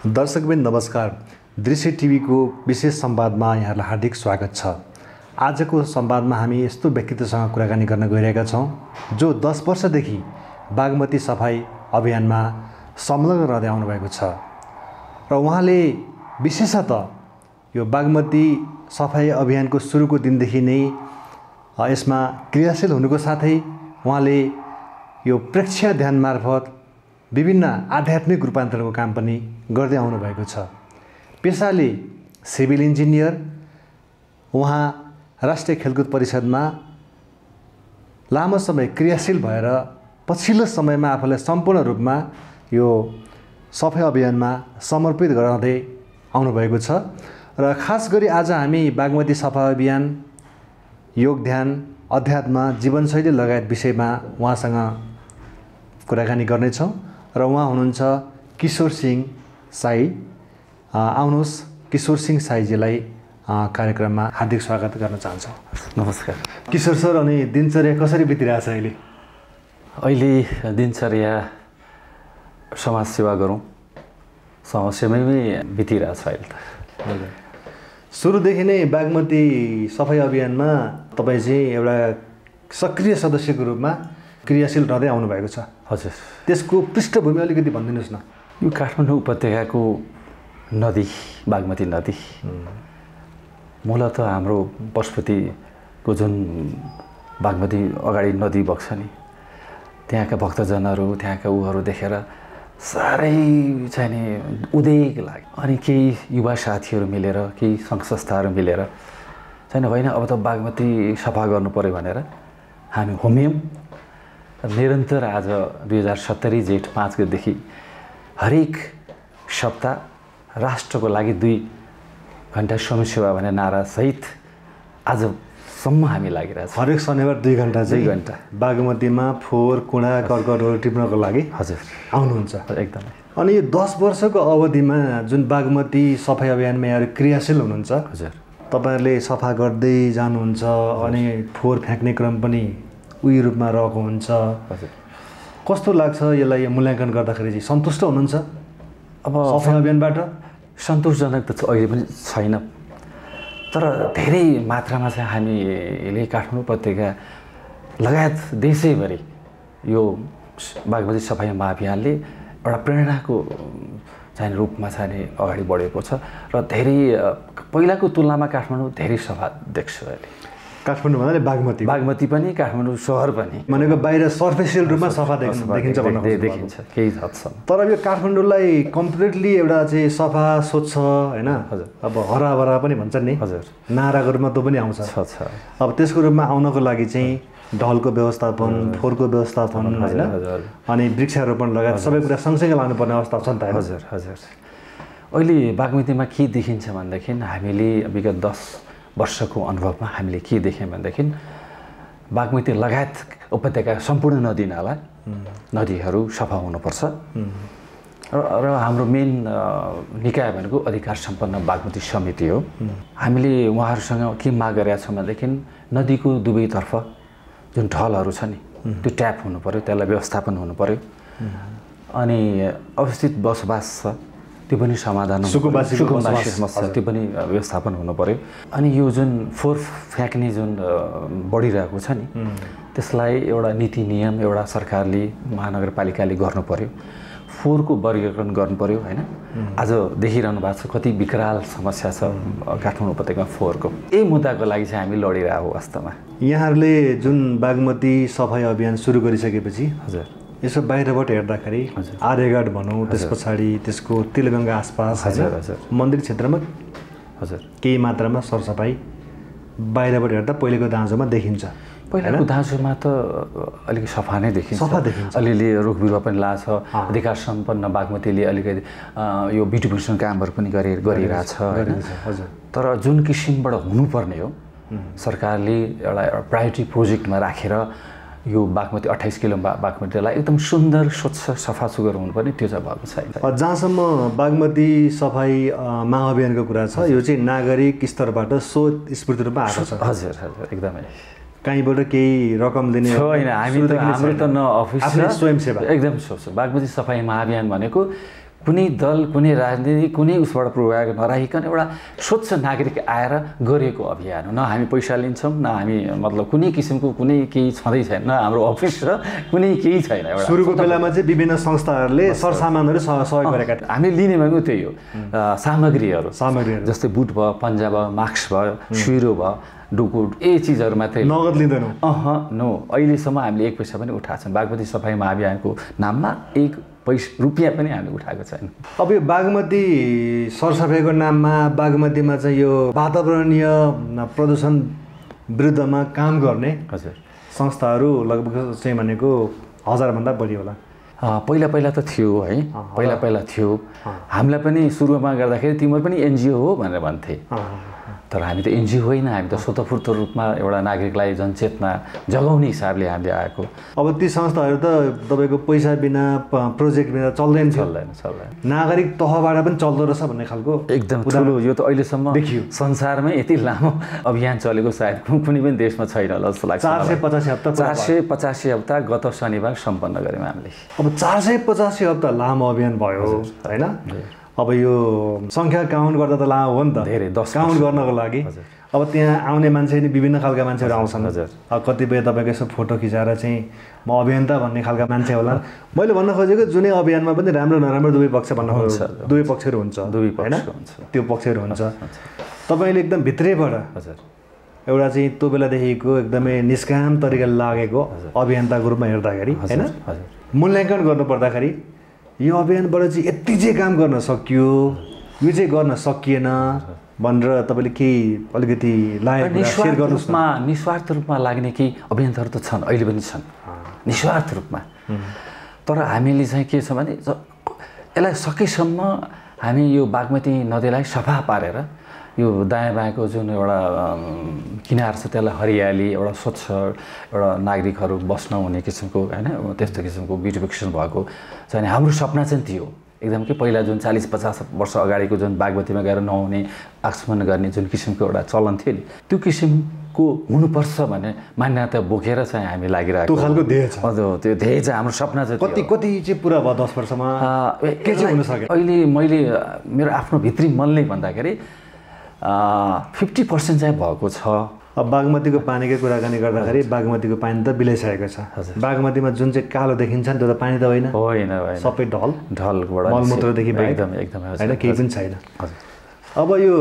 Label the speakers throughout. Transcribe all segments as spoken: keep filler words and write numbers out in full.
Speaker 1: दर्शकबिन नमस्कार। दृश्य टिभीको विशेष संवादमा यहाँलाई हार्दिक स्वागत छ। आजको संवादमा हामी यस्तो व्यक्तित्वसँग कुराकानी गर्न गइरहेका छौँ जो दस वर्षदेखि बागमती सफाई अभियानमा संलग्न रहँदै आउनुभएको छ र उहाँले विशेषतः यो बागमती सफाई अभियानको सुरुको दिनदेखि नै यसमा क्रियाशील हुनुको साथै उहाँले यो प्रेक्षण ध्यान मार्फत विभिन्न आध्यात्मिक रूपान्तरणको काम पनि गर्दै आउनुभएको छ। पेसाले सिभिल इन्जिनियर, उहाँ राष्ट्रिय खेलकुद परिषदमा लामो समय क्रियाशील भएर पछिल्लो समयमा आफूलाई सम्पूर्ण रूपमा यो सफाई अभियानमा समर्पित गराउँदै आउनुभएको छ र खास गरी आज हामी बागमती सफाई अभियान, योग ध्यान, अध्यात्म, जीवनशैली लगायत विषयमा उहाँसँग कुराकानी गर्नेछौँ र उहाँ हुनुहुन्छ किशोर सिंह शाही। आउनुहोस्, किशोर सिंह शाहीजीलाई कार्यक्रममा हार्दिक स्वागत गर्न चाहन्छौँ।
Speaker 2: नमस्कार
Speaker 1: किशोर सर, अनि दिनचर्या कसरी बितिरहेछ अहिले?
Speaker 2: अहिले दिनचर्या समाजसेवा गरौँ समस्यामै बितिरहेछ अहिले त।
Speaker 1: सुरुदेखि नै बागमती सफाई अभियानमा तपाईँ चाहिँ एउटा सक्रिय सदस्यको रूपमा क्रियाशील रहँदै आउनुभएको छ।
Speaker 2: हजुर,
Speaker 1: त्यसको पृष्ठभूमि अलिकति भनिदिनुहोस् न।
Speaker 2: यो काठमाडौँ उपत्यकाको नदी, बागमती नदी मूलत हाम्रो पशुपतिको जुन बागमती अगाडि नदी बग्छ नि, त्यहाँका भक्तजनहरू, त्यहाँका उहरू देखेर साह्रै चाहिँ नि उदेक लाग्यो। अनि केही युवा साथीहरू मिलेर, केही सङ्घ संस्थाहरू मिलेर चाहिँ होइन अब त बागमती सफा गर्नु पऱ्यो भनेर हामी होम्यौँ। निरन्तर आज दुई हजार सत्तरी जेठ पाँच गतेदेखि हरेक सप्ताह राष्ट्रको लागि दुई घन्टा स्वयंसेवा भन्ने नारासहित आजसम्म हामी लागिरहेछ।
Speaker 1: हरेक शनिबार दुई घन्टा
Speaker 2: दुई घन्टा
Speaker 1: बागमतीमा फोहोर कुँडा कर्कटहरू टिप्नको लागि
Speaker 2: हजुर
Speaker 1: आउनुहुन्छ।
Speaker 2: एकदमै।
Speaker 1: अनि यो दस वर्षको अवधिमा जुन बागमती सफाई अभियानमा यहाँहरू क्रियाशील हुनुहुन्छ,
Speaker 2: हजुर,
Speaker 1: तपाईँहरूले सफा गर्दै जानुहुन्छ अनि फोहोर फ्याँक्ने क्रम पनि उही रूपमा रहेको हुन्छ।
Speaker 2: हजुर,
Speaker 1: कस्तो लाग्छ यसलाई मूल्याङ्कन गर्दाखेरि? चाहिँ सन्तुष्ट हुनुहुन्छ
Speaker 2: अब
Speaker 1: सफाई अभियानबाट?
Speaker 2: सन्तोषजनक त अहिले पनि छैन, तर धेरै मात्रामा चाहिँ हामीले काठमाडौँ उपत्यका लगायत देशैभरि यो बागमती सफाई महाअभियानले एउटा प्रेरणाको चाहिँ रूपमा चाहिँ अगाडि बढेको छ र धेरै पहिलाको तुलनामा काठमाडौँ धेरै सफा देख्छु अहिले।
Speaker 1: काठमाडौँ भन्दा बागमती
Speaker 2: बागमती पनि काठमाडौँ सहर पनि
Speaker 1: भनेको बाहिर सर्फेसियल रूपमा सफा देखिन्छ भन्न
Speaker 2: देखिन्छ केही हदसम्म।
Speaker 1: तर यो काठमाडौँलाई कम्प्लिटली एउटा चाहिँ सफा स्वच्छ होइन,
Speaker 2: हजुर,
Speaker 1: अब हराभरा पनि भन्छन् नि,
Speaker 2: हजुर,
Speaker 1: नाराको रूपमा त्यो पनि आउँछ। अब त्यसको रूपमा आउनको लागि चाहिँ ढलको व्यवस्थापन, फोहोरको व्यवस्थापन होइन, अनि वृक्षारोपण लगायत सबै कुरा सँगसँगै लानुपर्ने अवस्था छ नि त।
Speaker 2: हजुर हजुर। अहिले बागमतीमा के देखिन्छ भनेदेखि हामीले विगत दस वर्षको अनुभवमा हामीले के देख्यौँ भनेदेखि बागमती लगायत उपत्यका सम्पूर्ण नदी नाला नदीहरू सफा हुनुपर्छ र हाम्रो मेन निकाय भनेको अधिकार सम्पन्न बागमती समिति हो। हामीले उहाँहरूसँग के माग गरेका छौँ भनेदेखि नदीको दुवैतर्फ जुन ढलहरू छ नि त्यो ट्याप हुनु पऱ्यो, त्यसलाई व्यवस्थापन हुनु पऱ्यो, अनि अवस्थित बसोबास छ त्यो पनि समाधान,
Speaker 1: सुकुम्बासी
Speaker 2: समस्या त्यो पनि व्यवस्थापन हुनु पऱ्यो। अनि यो जुन फोहोर फ्याँक्ने जुन बढिरहेको छ नि त्यसलाई एउटा नीति नियम एउटा सरकारले, महानगरपालिकाले गर्नु पऱ्यो। फोहोरको वर्गीकरण गर्नु पऱ्यो होइन। आज देखिरहनु भएको छ कति विकराल समस्या छ काठमाडौँ उपत्यकामा फोहोरको। यही मुद्दाको लागि चाहिँ हामी लडिरहेको वास्तवमा।
Speaker 1: यहाँहरूले जुन बागमती सफाई अभियान सुरु गरिसकेपछि
Speaker 2: हजुर
Speaker 1: यसो बाहिरबाट हेर्दाखेरि आर्यघाट भनौँ, त्यस पछाडि त्यसको तिलगङ्गा आसपास
Speaker 2: हजुर हजुर
Speaker 1: मन्दिर क्षेत्रमा
Speaker 2: हजुर
Speaker 1: केही मात्रामा सरसफाइ बाहिरबाट हेर्दा पहिलेको दाँजोमा देखिन्छ।
Speaker 2: पहिलाको दाँजोमा त अलिक सफा नै देखिन्छ,
Speaker 1: सफा देखिन्छ।
Speaker 2: अलिअलि रुख बिरुवा पनि लाग्छ। अधिकार सम्पन्न बागमतीले अलिकति यो ब्युटिफिकेसन कामहरू पनि गरि गरिरहेछ होइन।
Speaker 1: हजुर,
Speaker 2: तर जुन किसिमबाट हुनुपर्ने हो सरकारले एउटा प्रायोरिटी प्रोजेक्टमा राखेर यो बागमती अट्ठाइस किलो बागमतीलाई एकदम सुन्दर स्वच्छ सफा सुग्घर हुनुपर्ने त्यो चाहिँ भएको छैन।
Speaker 1: जहाँसम्म बागमती सफाई महाअभियानको कुरा छ, यो चाहिँ नागरिक स्तरबाट स्वस्फूर्त रूपमा आएको छ।
Speaker 2: हजुर हजुर, एकदमै।
Speaker 1: कहीँबाट केही रकम दिने
Speaker 2: होइन, हामी त हाम्रो त न अफिस
Speaker 1: स्वयंसेवा
Speaker 2: एकदम सोच्छ। बागमती सफाई महाअभियान भनेको कुनै दल कुनै राजनीति कुनै उसबाट प्रभाव नराखिकन एउटा स्वच्छ नागरिक आएर गरेको अभियान हो। न हामी पैसा लिन्छौँ, न हामी मतलब कुनै किसिमको कुनै केही छँदै छैन, न हाम्रो अफिस र कुनै केही छैन। एउटा
Speaker 1: सुरुको बेलामा चाहिँ विभिन्न संस्थाहरूले सरसामानहरू सहयोग गरेका थिए।
Speaker 2: हामीले लिने भनेको त्यही हो, सामग्रीहरू
Speaker 1: सामग्रीहरू
Speaker 2: जस्तै बुट भयो, पन्जा भयो, मास्क भयो, सुइरो भयो, डुकुट यही चिजहरू मात्रै।
Speaker 1: नगद लिँदैनौँ?
Speaker 2: अह नो, अहिलेसम्म हामीले एक पैसा पनि उठाएको छौँ। बागमती सफाई महाअभियानको नाममा एक पैसा रुपियाँ पनि हामीले उठाएको छैन।
Speaker 1: अब यो बागमती सरसफाइको नाममा बागमतीमा चाहिँ यो वातावरणीय प्रदूषण विरुद्धमा काम गर्ने
Speaker 2: हजुर
Speaker 1: संस्थाहरू लगभग चाहिँ भनेको हजारभन्दा बढी होला।
Speaker 2: पहिला पहिला त थियो है, पहिला पहिला थियो। हामीलाई पनि सुरुमा गर्दाखेरि तिम्रो पनि एनजिओ हो भनेर भन्थे, तर हामी त एनजिओ होइन, हामी त स्वतःस्फूर्त रूपमा एउटा नागरिकलाई जनचेतना जगाउने हिसाबले हामीले आएको।
Speaker 1: अब ती संस्थाहरू त तपाईँको पैसा बिना प्रोजेक्ट बिना चल्दैन
Speaker 2: चल्दैन चल्दैन
Speaker 1: नागरिक तहबाट पनि चल्दो रहेछ भन्ने खालको
Speaker 2: एकदम ठुलो यो त अहिलेसम्म देखियो संसारमै यति लामो अभियान चलेको सायद कुनै पनि देशमा छैन होला जस्तो लाग्छ।
Speaker 1: चार सय पचासी हप्ता
Speaker 2: चार सय पचासी हप्ता गत शनिबार सम्पन्न गऱ्यौँ हामीले।
Speaker 1: अब चार सय पचासी हप्ता लामो अभियान भयो होइन। अब यो सङ्ख्या काउन्ट गर्दा त लामो हो नि त,
Speaker 2: धेरै दस
Speaker 1: काउन्ट गर्नको लागि। अब त्यहाँ आउने मान्छे नि विभिन्न खालका मान्छेहरू आउँछन्। अब कतिपय तपाईँको यसो फोटो खिचाएर चाहिँ म अभियन्ता भन्ने खालका मान्छे होला। मैले भन्न खोजेको जुनै अभियानमा पनि राम्रो नराम्रो दुवै पक्ष भन्न खोजेको दुवै पक्षहरू हुन्छ होइन, त्यो पक्षहरू हुन्छ। तपाईँले एकदम भित्रैबाट
Speaker 2: हजुर
Speaker 1: एउटा चाहिँ त्यो बेलादेखिको एकदमै निष्काम तरिकाले लागेको अभियन्ताको रूपमा हेर्दाखेरि होइन, मूल्याङ्कन गर्नुपर्दाखेरि यो अभियानबाट चाहिँ यति चाहिँ काम गर्न सकियो, यो चाहिँ गर्न सकिएन भनेर तपाईँले केही अलिकति लागेको सेयर गर्नुहोस् न।
Speaker 2: निस्वार्थ रूपमा लाग्ने केही अभियन्ताहरू त छन्, अहिले पनि छन् निस्वार्थ रूपमा। तर हामीले चाहिँ के छ भने यसलाई सकेसम्म हामी यो बागमती नदीलाई सफा पारेर यो दायाँ बायाँको जुन एउटा किनार छ त्यसलाई हरियाली एउटा स्वच्छ एउटा नागरिकहरू बस्न हुने किसिमको होइन त्यस्तो किसिमको ब्युटिफिकेसन भएको चाहिँ हाम्रो सपना चाहिँ थियो एकदम कि पहिला जुन चालीस पचास वर्ष अगाडिको जुन बागमतीमा गएर नहुने आक्समन गर्ने जुन किसिमको एउटा चलन थियो नि त्यो किसिमको हुनुपर्छ भन्ने मान्यता बोकेर चाहिँ हामी लागिरहेको
Speaker 1: त्यो खालको ध्येय छ।
Speaker 2: हजुर त्यो ध्येय चाहिँ हाम्रो सपना चाहिँ
Speaker 1: कति कति चाहिँ पुरा भयो दस वर्षमा के चाहिँ हुन सक्यो?
Speaker 2: अहिले मैले मेरो आफ्नो भित्री मनले भन्दाखेरि फिफ्टी पर्सेन्ट चाहिँ भएको छ।
Speaker 1: अब बागमतीको पानीकै कुराकानी गर्दाखेरि बागमतीको पानी त बिलाइसकेको छ। बागमतीमा जुन चाहिँ कालो देखिन्छ नि त्यो त पानी त होइन
Speaker 2: होइन
Speaker 1: सबै ढल
Speaker 2: ढलबाट
Speaker 1: मलमूत्रदेखि
Speaker 2: एकदम एकदम
Speaker 1: होइन केही पनि छैन। अब यो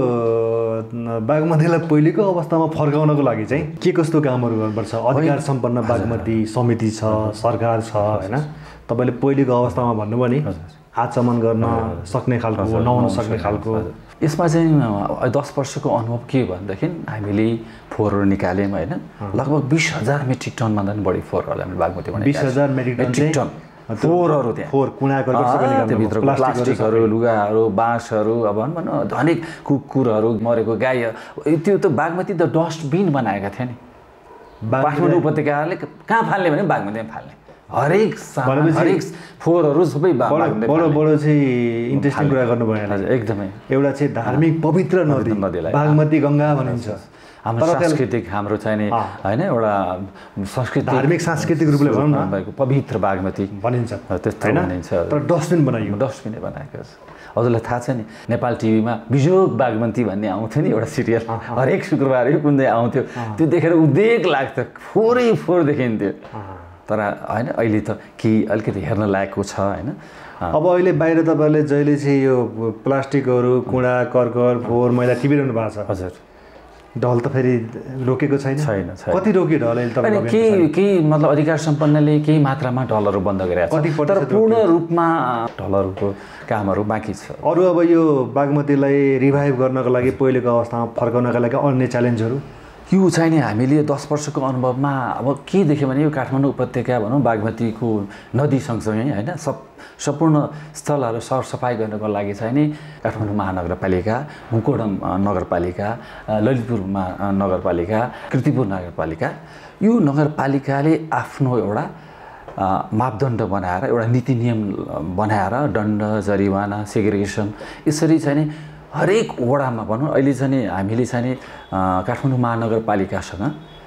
Speaker 1: बागमतीलाई पहिलेको अवस्थामा फर्काउनको लागि चाहिँ के कस्तो कामहरू गर्नुपर्छ? अधिकार सम्पन्न बागमती समिति छ, सरकार छ होइन, तपाईँले पहिलेको अवस्थामा भन्नुभयो नि आचमन गर्न सक्ने खालको नहुन सक्ने खालको।
Speaker 2: यसमा चाहिँ दस वर्षको अनुभव के भनेदेखि हामीले फोहोरहरू निकाल्यौँ होइन, लगभग बिस हजार मेट्रिक टनभन्दा पनि बढी फोहोरहरू हामीले बागमतीमा
Speaker 1: बिस हजार मेट्रिक टन
Speaker 2: फोहोरहरू त्यहाँ
Speaker 1: फोहोर
Speaker 2: त्यहाँभित्र प्लास्टिकहरू लुगाहरू बाँसहरू अब भनौँ न अनेक कुकुरहरू मरेको गाई त्यो त बागमती त डस्टबिन बनाएका थिए नि। काठमाडौँ उपत्यकाले कहाँ फाल्ने भने बागमतीमा फाल्ने हरेक हरेक फोहोरहरू सबै
Speaker 1: बडो बडो चाहिँ इन्ट्रेस्टिङ कुरा गर्नुभयो
Speaker 2: एकदमै।
Speaker 1: एउटा चाहिँ धार्मिक पवित्र नदी
Speaker 2: नदीलाई
Speaker 1: बागमती गङ्गा भनिन्छ।
Speaker 2: हाम्रो सांस्कृतिक हाम्रो चाहिँ होइन एउटा संस्कृति
Speaker 1: धार्मिक सांस्कृतिक रूपले भनौँ न
Speaker 2: पवित्र बागमती
Speaker 1: भनिन्छ
Speaker 2: त्यस्तो भनिन्छ।
Speaker 1: तर डस्टबिन बनाइयो
Speaker 2: डस्टबिनै बनाएको छ। हजुरलाई थाहा छ नि नेपाल टिभीमा बिजोग बागमती भन्ने आउँथ्यो नि एउटा सिरियल हरेक शुक्रबार कुन चाहिँ आउँथ्यो त्यो देखेर उद्वेग लाग्थ्यो फोहोरै फोहोर देखिन्थ्यो। तर होइन अहिले त केही अलिकति हेर्न लायकको छ होइन।
Speaker 1: अब अहिले बाहिर तपाईँले जहिले चाहिँ यो प्लास्टिकहरू कुँडा कर्कट फोहोर मैला टिपिरहनु भएको छ।
Speaker 2: हजुर
Speaker 1: ढल त फेरि रोकेको छैन
Speaker 2: छैन
Speaker 1: कति रोक्यो ढल अहिले
Speaker 2: तपाईँले केही केही मतलब अधिकार सम्पन्नले केही मात्रामा ढलहरू बन्द गरेको छ तर पूर्ण रूपमा ढलहरूको कामहरू बाँकी छ।
Speaker 1: अरू अब यो बागमतीलाई रिभाइभ गर्नको लागि पहिलेको अवस्थामा फर्काउनका लागि अन्य च्यालेन्जहरू
Speaker 2: यो चाहिँ नि हामीले दस वर्षको अनुभवमा अब के देख्यो भने यो काठमाडौँ उपत्यका भनौँ बागमतीको नदी सँगसँगै होइन सब सम्पूर्ण स्थलहरू सरसफाइ गर्नको लागि चाहिँ नि काठमाडौँ महानगरपालिका, मुकोडम नगरपालिका, ललितपुर नगरपालिका, कृतिपुर नगरपालिका यो नगरपालिकाले आफ्नो एउटा मापदण्ड बनाएर एउटा नीति नियम बनाएर दण्ड जरिवाना सेग्रिगेसन यसरी चाहिँ नि हरेक वडामा भनौँ अहिले चाहिँ नि हामीले चाहिँ नि काठमाडौँ महानगरपालिकासँग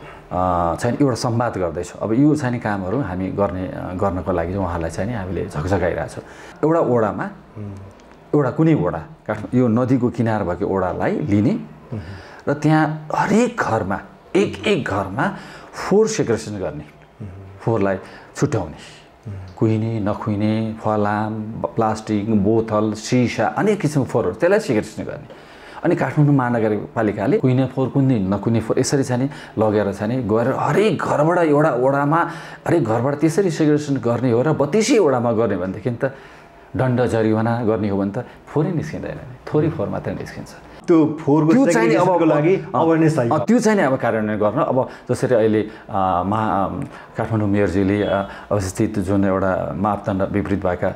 Speaker 2: चाहिँ एउटा संवाद गर्दैछौँ। अब यो चाहिँ नि कामहरू हामी गर्ने गर्नको लागि उहाँलाई चाहिँ नि हामीले झकझकाइरहेछौँ। एउटा वडामा एउटा कुनै वडा काठमाडौँ यो नदीको किनार भएको वडालाई लिने र त्यहाँ हरेक घरमा एक एक घरमा फोहोर सेग्रेसन गर्ने, फोहोरलाई छुट्याउने, कुहिने नखुइने फलाम प्लास्टिक बोतल सिसा अनेक किसिमको फोहोरहरू त्यसलाई सेग्रेसन गर्ने। अनि काठमाडौँ महानगरपालिकाले कुहिने फोहोर कुहिने नकुहिने फोहोर यसरी चाहिँ लगेर चाहिँ गएर हरेक घरबाट एउटा वडामा हरेक घरबाट त्यसरी सेग्रेसन गर्ने हो र बत्तिसै वडामा गर्ने भनेदेखि त दण्ड जरिवाना गर्ने हो भने त फोहोरै निस्किँदैन, थोरै फोहोर मात्रै निस्किन्छ।
Speaker 1: त्यो फोहोरको सेग्रेसनको लागि अवेरनेस चाहियो।
Speaker 2: त्यो चाहिँ अब कार्यान्वयन गर्न अब जसरी अहिले महा काठमाडौँ मेयरजीले अवस्थित जुन एउटा मापदण्ड विपरीत भएका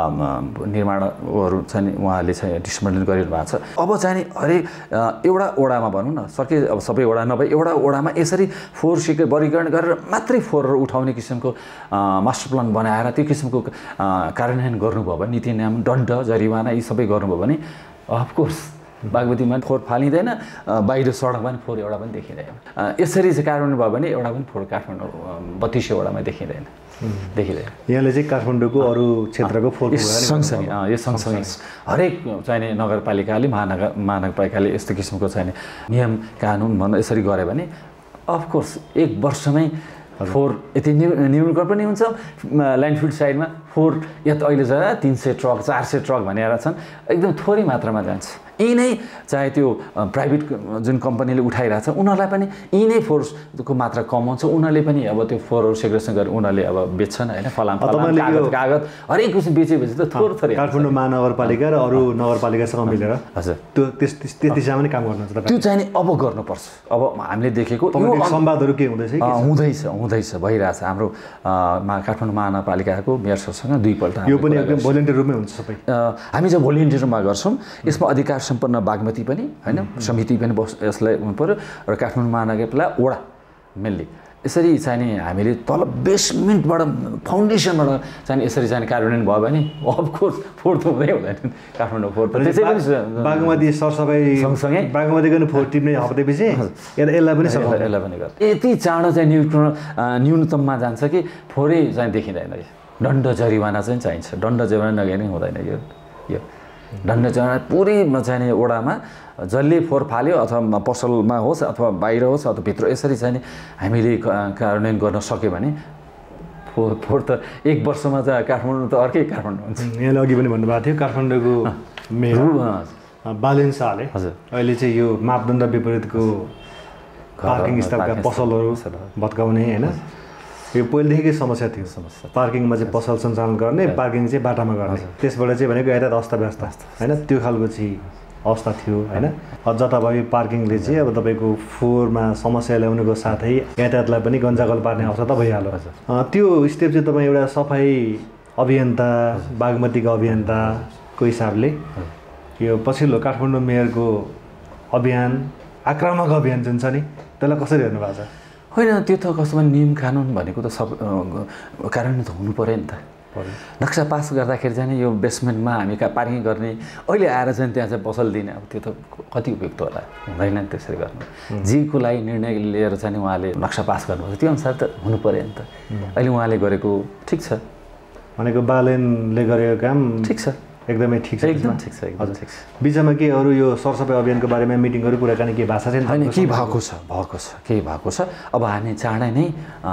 Speaker 2: निर्माणहरू चाहिँ उहाँले चाहिँ डिसमेन्टल गरिरहनु भएको छ। अब चाहिँ हरेक एउटा वडामा भनौँ न सके अब सबै वडा नभए एउटा वडामा यसरी फोहोर सिके वर्गीकरण गरेर मात्रै फोहोरहरू उठाउने किसिमको मास्टर प्लान बनाएर त्यो किसिमको कार्यान्वयन गर्नुभयो भने नीति नियम दण्ड जरिवाना यी सबै गर्नुभयो भने अफकोर्स बागमतीमा फोहोर फालिँदैन, बाहिर सडकमा पनि फोहोर एउटा पनि देखिँदैन। यसरी चाहिँ कार्यान्वयन भयो भने एउटा पनि फोहोर काठमाडौँ बत्तिसै वडामा देखिँदैन देखिँदैन।
Speaker 1: यहाँले चाहिँ काठमाडौँको अरू क्षेत्रको फोहोर
Speaker 2: सँगसँगै यो सँगसँगै हरेक चाहिने नगरपालिकाले महानगर महानगरपालिकाले यस्तो किसिमको चाहिने नियम कानुन भन्न यसरी गऱ्यो भने अफकोर्स एक वर्षमै फोहोर यति न्यूनीकरण पनि हुन्छ। ल्यान्डफिल्ड साइडमा फोहोर या त अहिले जरा तिन सय ट्रक चार सय ट्रक भनेर छन्, एकदम थोरै मात्रामा जान्छ। यी नै चाहे त्यो प्राइभेट जुन कम्पनीले उठाइरहेको छ उनीहरूलाई पनि यी नै फोहोरको मात्रा कम हुन्छ, उनीहरूले पनि अब त्यो फोहोरहरू सेग्रेसन गरेर उनीहरूले अब बेच्छन् होइन, फलाम फलाम कागज कागज हरेक किसिम बेचेपछि त थोर थोरै
Speaker 1: काठमाडौँ महानगरपालिका र अरू नगरपालिकासँग मिलेर हजुर त्यो त्यस त्यस दिशामा पनि काम गर्नुहुन्छ तपाईँ?
Speaker 2: त्यो चाहिँ नि अब गर्नुपर्छ। अब हामीले देखेको
Speaker 1: संवादहरू के हुँदैछ
Speaker 2: हुँदैछ हुँदैछ भइरहेछ। हाम्रो काठमाडौँ महानगरपालिकाको मेयर सरसँग दुईपल्ट
Speaker 1: यो पनि एकदम भोलिन्टियर रूपमै हुन्छ सबै।
Speaker 2: हामी चाहिँ भोलिन्टियर रूपमा गर्छौँ। यसमा अधिकार सम्पन्न बागमती पनि होइन समिति पनि बस यसलाई हुनु पऱ्यो र काठमाडौँ महानगरपालिका वडा मेनली यसरी चाहिँ हामीले तल बेसमेन्टबाट फाउन्डेसनबाट चाहिँ यसरी चाहिँ कार्यान्वयन भयो भने अफकोर्स फोहोर त हुँदै हुँदैन काठमाडौँ फोहोर त त्यसै पनि
Speaker 1: बागमती सरसफाइ सँगसँगै बागमतीको पनि फोहोर टिप्ने हप्तेपछि यसलाई पनि
Speaker 2: यसलाई पनि गर्छ। यति चाँडो चाहिँ न्यून न्यूनतममा जान्छ कि फोहोरै चाहिँ देखिँदैन। दण्ड जरिवाना चाहिँ चाहिन्छ, दण्ड जरिवाना नगए नै हुँदैन। यो यो दण्ड जरिवाना पुरैमा चाहिने वडामा जसले फोहोर फाल्यो अथवा पसलमा होस् अथवा बाहिर होस् अथवा भित्र यसरी चाहिँ हामीले कार्यान्वयन गर्न सक्यो भने फोहोर फोहोर त एक वर्षमा त काठमाडौँ त अर्कै काठमाडौँ हुन्छ।
Speaker 1: यहाँले अघि पनि भन्नुभएको थियो काठमाडौँको मेयर बालेन शाहले हजुर अहिले चाहिँ यो मापदण्ड विपरीतको पार्किङ स्थापका पसलहरू भत्काउने होइन यो पहिलेदेखिकै समस्या थियो। समस्या पार्किङमा चाहिँ पसल सञ्चालन गर्ने, पार्किङ चाहिँ बाटामा गर्ने, त्यसबाट चाहिँ भनेको यातायात अस्तव्यस्त होइन त्यो खालको चाहिँ अवस्था थियो होइन। जताभावी पार्किङले चाहिँ अब तपाईँको फोहोरमा समस्या ल्याउनुको साथै यातायातलाई पनि गन्जागल पार्ने अवस्था त भइहाल्यो। त्यो स्टेप चाहिँ तपाईँ एउटा सफाइ अभियन्ता बागमतीको अभियन्ताको हिसाबले यो पछिल्लो काठमाडौँ मेयरको अभियान आक्रामक अभियान जुन छ नि त्यसलाई कसरी हेर्नु भएको छ?
Speaker 2: होइन त्यो त कस्तोमा नियम कानुन भनेको त सब कार्यान्वयन त हुनु पऱ्यो नि त। नक्सा पास गर्दाखेरि चाहिँ यो बेसमेन्टमा हामी कहाँ पार्किङ गर्ने अहिले आएर चाहिँ त्यहाँ चाहिँ पसल दिने अब त्यो त कति उपयुक्त होला, हुँदैन नि त्यसरी गर्नु। जीको लागि निर्णय लिएर चाहिँ उहाँले नक्सा पास गर्नुपर्छ, त्यो अनुसार त हुनु पऱ्यो नि त। अहिले उहाँले गरेको ठिक छ
Speaker 1: भनेको बालेनले गरेको काम
Speaker 2: ठिक छ,
Speaker 1: एकदमै ठिक छ,
Speaker 2: एकदम ठिक छ, एकदम ठिक छ।
Speaker 1: बिचमा के अरू यो सरसफाइ अभियानको बारेमा मिटिङहरू कुराकानी के भाषा छैन?
Speaker 2: होइन के भएको छ भएको छ केही भएको छ। अब हामी चाँडै नै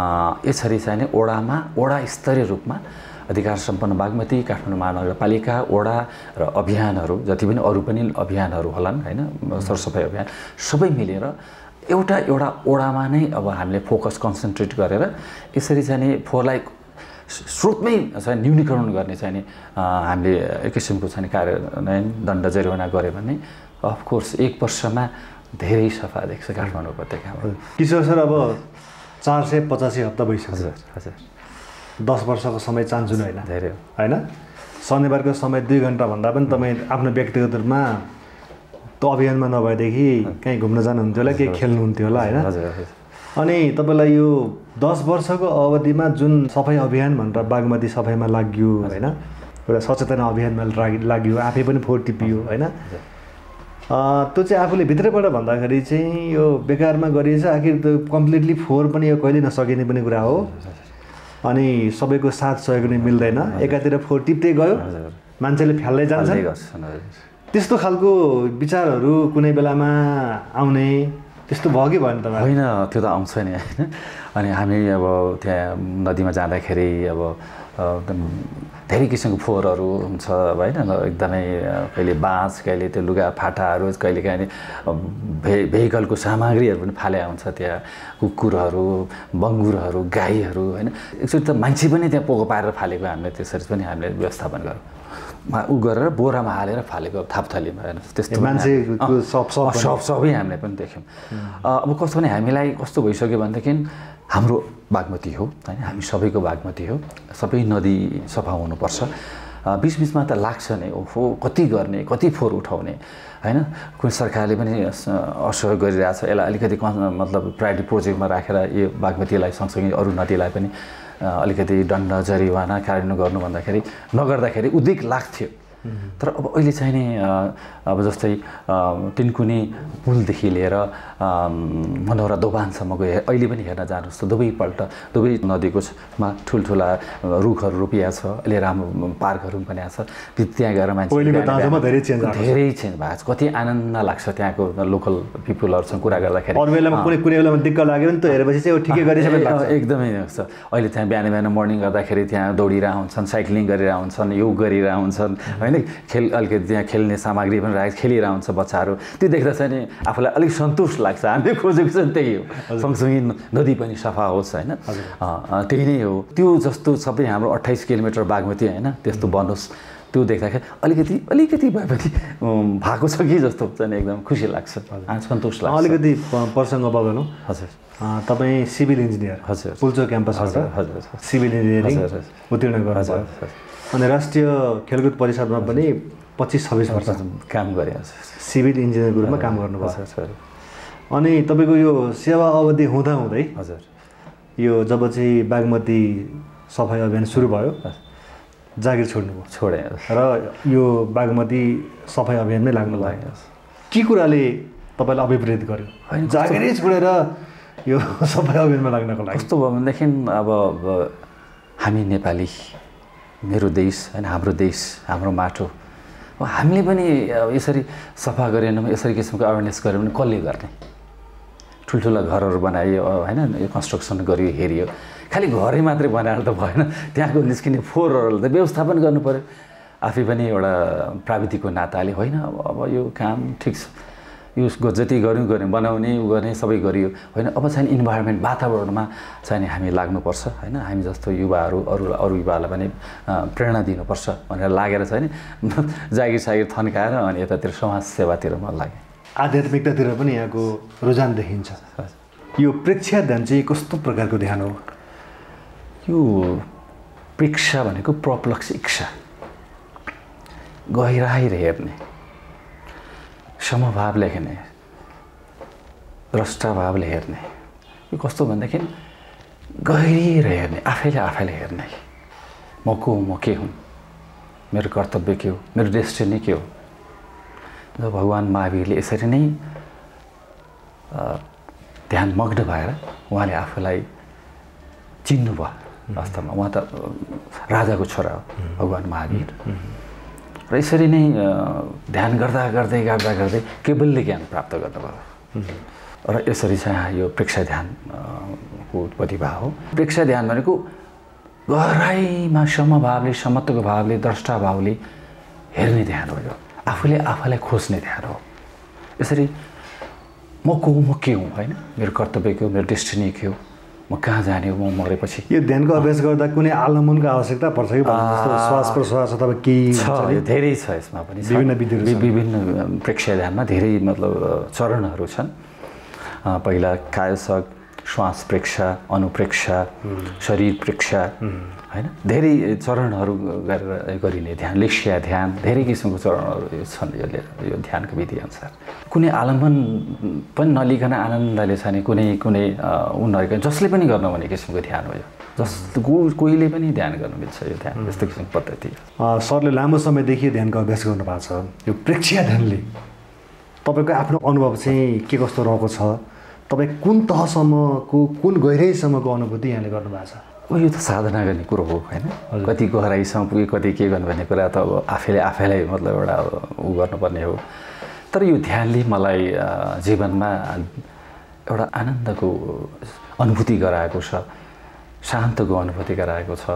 Speaker 2: यसरी चाहिँ वडामा वडा स्तरीय रूपमा अधिकार सम्पन्न बागमती काठमाडौँ महानगरपालिका वडा र अभियानहरू जति पनि अरू पनि अभियानहरू होलान् होइन सरसफाइ अभियान सबै मिलेर एउटा एउटा वडामा नै अब हामीले फोकस कन्सन्ट्रेट गरेर यसरी चाहिँ फोहोरलाई स्रोतमै चाहिँ न्यूनीकरण गर्ने चाहिँ हामीले एक किसिमको चाहिँ कार्यान्वयन दण्ड जरिवाना गऱ्यो भने अफकोर्स एक वर्षमा धेरै सफा देख्छ काठमाडौँ उपत्यकामा।
Speaker 1: किशोर सर अब चार सय पचासी हप्ता भइसक्यो
Speaker 2: हजुर हजुर
Speaker 1: दस वर्षको समय चान्चुन होइन
Speaker 2: धेरै
Speaker 1: होइन। शनिबारको समय दुई घन्टा भन्दा पनि तपाईँ आफ्नो व्यक्तिगत रूपमा त्यो अभियानमा नभएदेखि कहीँ घुम्न जानुहुन्थ्यो होला, केही खेल्नुहुन्थ्यो होला होइन। अनि तपाईँलाई यो दस वर्षको अवधिमा जुन सफाइ अभियान भनेर बागमती सफाइमा लाग्यो होइन, एउटा सचेतना अभियानमा लाग्यो, आफै पनि फोहोर टिपियो होइन, त्यो चाहिँ आफूले भित्रैबाट भन्दाखेरि चाहिँ यो बेकारमा गरिएछ। आखिर त्यो कम्प्लिटली फोहोर पनि यो कहिले नसकिने पनि कुरा हो अनि सबैको साथ सहयोग नै मिल्दैन। एकातिर फोहोर टिप्दै गयो मान्छेले फ्याल्दै जान्छन्
Speaker 2: गर्छन्।
Speaker 1: त्यस्तो खालको विचारहरू कुनै बेलामा आउने त्यस्तो भयो कि भएन तपाईँ?
Speaker 2: होइन, त्यो त आउँछ नि होइन। अनि हामी अब त्यहाँ नदीमा जाँदाखेरि अब धेरै किसिमको फोहोरहरू हुन्छ होइन, एकदमै कहिले बाँस, कहिले त्यो लुगा फाटाहरू, कहिले काहीँ भे भेहिकलको सामग्रीहरू पनि फाले हुन्छ त्यहाँ, कुकुरहरू, बङ्गुरहरू, गाईहरू होइन। एकचोटि त मान्छे पनि त्यहाँ पोको पारेर फालेको हामीले त्यसरी पनि हामीले व्यवस्थापन गऱ्यौँ। ऊ गरेर बोरामा हालेर फालेको थापथलीमा होइन, त्यस्तो
Speaker 1: मान्छेको सब
Speaker 2: सब सबै हामीले पनि देख्यौँ। अब कस्तो भने हामीलाई कस्तो भइसक्यो भनेदेखि हाम्रो बागमती हो होइन, हामी सबैको बागमती हो, सबै नदी सफा हुनुपर्छ। बिचबिचमा त लाग्छ नै ओहो कति गर्ने, कति फोहोर उठाउने होइन। कुनै सरकारले पनि असहयोग गरिरहेछ, यसलाई अलिकति मतलब प्रायोरिटी प्रोजेक्टमा राखेर यो बागमतीलाई सँगसँगै अरू नदीलाई पनि अलिकति दण्ड जरिवाना कार्यान्वयन गर्नु भन्दाखेरि नगर्दाखेरि उद्वेग लाग्थ्यो। तर अब अहिले चाहिँ नि अब जस्तै तिनकुने पुलदेखि लिएर मनौरा दोभानसम्म गए अहिले पनि हेर्न जानुहोस् त दुवैपल्ट दुवै नदीको मा ठुल्ठुला रुखहरू रोपिएको छ, अहिले राम्रो पार्कहरू पनि बनिएको छ। त्यहाँ गएर मान्छे
Speaker 1: धेरै चेन्ज
Speaker 2: धेरै चेन्ज भएको छ। कति आनन्द लाग्छ त्यहाँको लोकल पिपुलहरूसँग कुरा गर्दाखेरि।
Speaker 1: अरू बेलामा कुनै कुनै बेलामा दिक्क लाग्यो भने त हेरेपछि चाहिँ ठिकै गरेछ लाग्छ।
Speaker 2: एकदमै लाग्छ। अहिले त्यहाँ बिहान बिहान मर्निङ गर्दाखेरि त्यहाँ दौडिरहेको हुन्छन्, साइक्लिङ गरिरहेको हुन्छन्, योग गरिरहेको हुन्छन् होइन। खेल अलिकति त्यहाँ खेल्ने सामग्री पनि राखेको खेलिरहेको हुन्छ बच्चाहरू। त्यो देख्दा चाहिँ नि आफूलाई अलिक सन्तुष्ट लाग्छ। हामीले खोजेको चाहिँ त्यही हो, सँगसँगै नदी पनि सफा होस् होइन, त्यही नै हो। त्यो जस्तो सबै हाम्रो अट्ठाइस किलोमिटर बागमती होइन त्यस्तो बनोस्, त्यो देख्दाखेरि अलिकति अलिकति भए पनि भएको छ कि जस्तो चाहिँ एकदम खुसी लाग्छ, सन्तुष्ट लाग्छ।
Speaker 1: अलिकति प्रसङ्ग बदलौँ।
Speaker 2: हजुर,
Speaker 1: तपाईँ सिभिल इन्जिनियर,
Speaker 2: हजुर,
Speaker 1: पुल्चोक क्याम्पसबाट
Speaker 2: हजुर
Speaker 1: सिभिल इन्जिनियरिङ उत्तीर्ण गर्नुभयो अनि राष्ट्रिय खेलकुद परिषदमा पनि पच्चिस छब्बिस वर्ष
Speaker 2: काम गरेँ,
Speaker 1: सिभिल इन्जिनियरको रूपमा काम गर्नुभयो। अनि तपाईँको यो सेवा अवधि हुँदा हुँदै
Speaker 2: हजुर
Speaker 1: यो जब चाहिँ बागमती सफाइ अभियान सुरु भयो जागिर छोड्नुभयो?
Speaker 2: छोडेँ
Speaker 1: र यो बागमती सफाइ अभियानमै लाग्नु भयो। के कुराले तपाईँलाई अभिप्रेरित गर्यो जागिरै छोडेर यो सफाइ अभियानमा लाग्नको लागि?
Speaker 2: कस्तो भयो भनेदेखि अब हामी नेपाली, मेरो देश होइन, हाम्रो देश, हाम्रो माटो, हामीले पनि यसरी सफा गरेनौँ, यसरी किसिमको अवेरनेस गऱ्यो भने कसले गर्ने? ठुल्ठुला घरहरू बनायो होइन, यो कन्स्ट्रक्सन गरियो, हेरियो, खालि घरै मात्रै बनाएर त भएन, त्यहाँको निस्किने फोहोरहरूलाई त व्यवस्थापन गर्नु पऱ्यो। आफै पनि एउटा प्राविधिकको नाताले होइन अब यो काम ठिक छ, यो जति गऱ्यौँ गऱ्यौँ बनाउने उ गर्ने सबै गरियो होइन, अब चाहिँ इन्भाइरोमेन्ट वातावरणमा चाहिँ हामी लाग्नुपर्छ होइन। हामी जस्तो युवाहरू अरू अरू युवाहरूलाई पनि प्रेरणा दिनुपर्छ भनेर लागेर चाहिँ नि जागिर सागिर थन्काएर अनि यतातिर समाज सेवातिर मन लाग्यो।
Speaker 1: आध्यात्मिकतातिर पनि यहाँको रुझान देखिन्छ। यो प्रेक्षा ध्यान चाहिँ कस्तो प्रकारको ध्यान हो?
Speaker 2: यो प्रेक्षा भनेको प्रप्लक्ष इच्छा, गहिराएर हेर्ने, समभावले हेर्ने, द्रष्टाभावले हेर्ने। यो कस्तो भनेदेखि गहिरिएर हेर्ने, आफैले आफैले हेर्ने, म को म के हुँ, मेरो कर्तव्य के हो, मेरो डेस्टिनी के हो। जब भगवान् महावीरले यसरी नै ध्यानमग्न भएर उहाँले आफूलाई चिन्नुभयो। वास्तवमा उहाँ त राजाको छोरा हो भगवान् महावीर, र यसरी नै ध्यान गर्दा गर्दै गर्दा गर्दै केवलले ज्ञान प्राप्त गर्नुभयो। र यसरी चाहिँ यो प्रेक्षा ध्यानको प्रतिभा हो। प्रेक्षा ध्यान भनेको गहराइमा समभावले, समत्वको भावले, द्रष्टाभावले हेर्ने ध्यान हो। यो आफूले आफूलाई खोज्ने ध्यान हो। यसरी म को म के हुँ होइन, मेरो कर्तव्य के हो, मेरो डेस्टिनी के हो, म कहाँ जाने हो, म मरेपछि।
Speaker 1: यो ध्यानको अभ्यास गर्दा कुनै आलमनको आवश्यकता पर्छ कि? श्वास प्रश्वास अथवा केही
Speaker 2: छ? धेरै छ यसमा पनि,
Speaker 1: विभिन्न विधिहरू,
Speaker 2: विभिन्न प्रेक्षा ध्यानमा धेरै मतलब चरणहरू छन्। पहिला कायसक, श्वास प्रेक्षा, अनुप्रेक्षा, शरीर प्रेक्षा होइन, धेरै चरणहरू गरेर गरिने ध्यान, लेक्ष्या ध्यान, धेरै किसिमको चरणहरू छन् यसले यो ध्यानको विधि अनुसार। कुनै आलम्बन पनि नलिकन आनन्दले छ नि, कुनै कुनै उ नलिकन जसले पनि गर्नु भन्ने किसिमको ध्यान हो यो। जस कोहीले पनि ध्यान गर्नु मिल्छ यो ध्यान, यस्तो किसिमको पद्धति।
Speaker 1: सरले लामो समयदेखि ध्यानको अभ्यास गर्नु भएको छ। यो प्रेक्षा ध्यानले तपाईँको आफ्नो अनुभव चाहिँ के कस्तो रहेको छ? तपाईँ कुन तहसम्मको, कुन गहिराइसम्मको अनुभूति यहाँले गर्नुभएको छ?
Speaker 2: अब यो त साधना गर्ने कुरो हो होइन, कति गहराइसम्म पुगे कति के गर्नु भन्ने कुरा त अब आफैले आफैलाई मतलब एउटा उ गर्नुपर्ने हो। तर यो ध्यानले मलाई जीवनमा एउटा आनन्दको अनुभूति गराएको छ, शान्तको अनुभूति गराएको छ,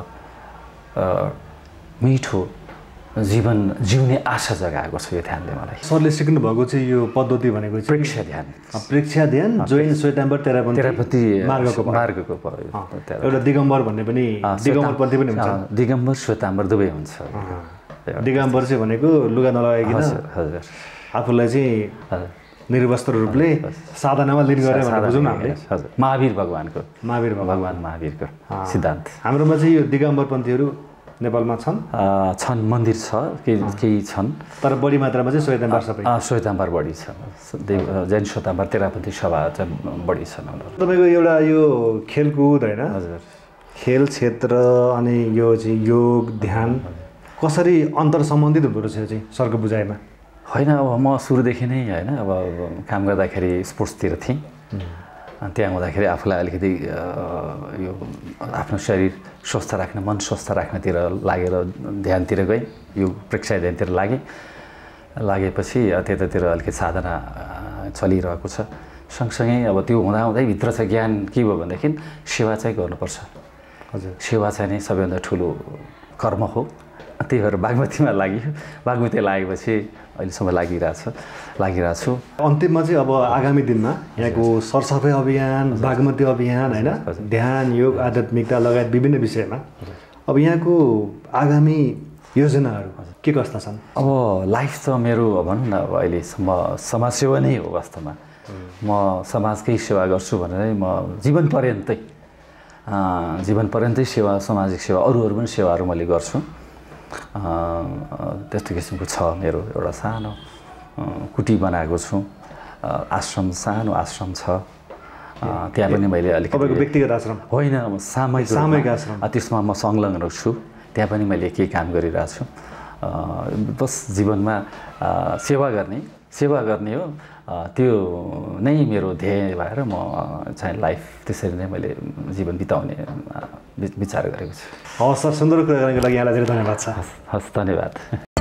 Speaker 2: मिठो जीवन जिउने आशा जगाएको छ यो ध्यानले मलाई।
Speaker 1: सरले सिक्नु भएको चाहिँ यो पद्धति भनेको चाहिँ
Speaker 2: प्रेक्षा ध्यान,
Speaker 1: प्रेक्षा ध्यान जो इन श्वेताम्बर तेरापन्थी
Speaker 2: तेरापन्थी
Speaker 1: मार्गको
Speaker 2: मार्गको
Speaker 1: एउटा दिगम्बर भन्ने पनि दिगम्बरपन्थी पनि हुन्छ,
Speaker 2: दिगम्बर श्वेताम्बर दुवै हुन्छ।
Speaker 1: दिगम्बर चाहिँ भनेको लुगा नलगाइकन
Speaker 2: हजुर
Speaker 1: आफूलाई चाहिँ निर्वस्त्र रूपले साधनामा लिन गरे भनेर बुझौँ न हामीले।
Speaker 2: हजुर महावीर भगवानको
Speaker 1: महावीर
Speaker 2: भगवान महावीरको सिद्धान्त।
Speaker 1: हाम्रोमा चाहिँ यो दिगम्बरपन्थीहरू नेपालमा छन्
Speaker 2: छन् मन्दिर छ केही केही छन्, तर
Speaker 1: बढी मात्रामा चाहिँ श्वेताम्बर सबै
Speaker 2: श्वेताम्बर बढी छ, जैन श्वेताम्बर तेरापन्थी सभा चाहिँ बढी छन्।
Speaker 1: तपाईँको एउटा यो खेलकुद होइन,
Speaker 2: हजुर
Speaker 1: खेल क्षेत्र अनि यो चाहिँ योग ध्यान कसरी अन्तर सम्बन्धित हुँदो रहेछ चाहिँ सरको बुझाइमा?
Speaker 2: होइन अब म सुरुदेखि नै होइन अब काम गर्दाखेरि स्पोर्ट्सतिर थिएँ, त्यहाँ हुँदाखेरि आफूलाई अलिकति यो आफ्नो शरीर स्वस्थ राख्न मन स्वस्थ राख्नतिर लागेर ध्यानतिर गएँ, यो प्रेक्षा ध्यानतिर लागेँ। लागेपछि त्यतातिर अलिकति साधना चलिरहेको छ। सँगसँगै अब त्यो हुँदाहुँदै भित्र चाहिँ ज्ञान के भयो भनेदेखि सेवा चाहिँ गर्नुपर्छ।
Speaker 1: हजुर
Speaker 2: सेवा चाहिँ नै सबैभन्दा ठुलो कर्म हो। त्यही भएर बागमतीमा लाग्यो, बागमती लागेपछि अहिलेसम्म लागिरहेछ लागिरहेको छु।
Speaker 1: अन्तिममा चाहिँ अब आगामी दिनमा यहाँको सरसफाइ अभियान, बागमती अभियान होइन, ध्यान योग आध्यात्मिकता लगायत विभिन्न विषयमा अब यहाँको आगामी योजनाहरू के कस्ता छन्?
Speaker 2: अब लाइफ त मेरो भनौँ न अब अहिलेसम्म समाजसेवा नै हो। वास्तवमा म समाजकै सेवा गर्छु भनेर म जीवन पर्यन्तै जीवन पर्यन्तै सेवा सामाजिक सेवा अरू अरू पनि सेवाहरू मैले गर्छु। त्यस्तो किसिमको छ मेरो एउटा सानो कुटी बनाएको छु, आश्रम सानो आश्रम छ, त्यहाँ पनि मैले अलिकति
Speaker 1: व्यक्तिगत आश्रम
Speaker 2: होइन सामूहिक
Speaker 1: सामूहिक आश्रम
Speaker 2: त्यसमा म संलग्न छु, त्यहाँ पनि मैले केही काम गरिरहेको छु। बस जीवनमा सेवा गर्ने सेवा गर्ने हो, त्यो नै मेरो ध्येय भएर म चाहिँ लाइफ त्यसरी नै मैले जीवन बिताउने विचार गरेको छु।
Speaker 1: हवस् सर, सुन्दर कुरा गर्नको लागि यहाँलाई धेरै धन्यवाद छ।
Speaker 2: हस् धन्यवाद।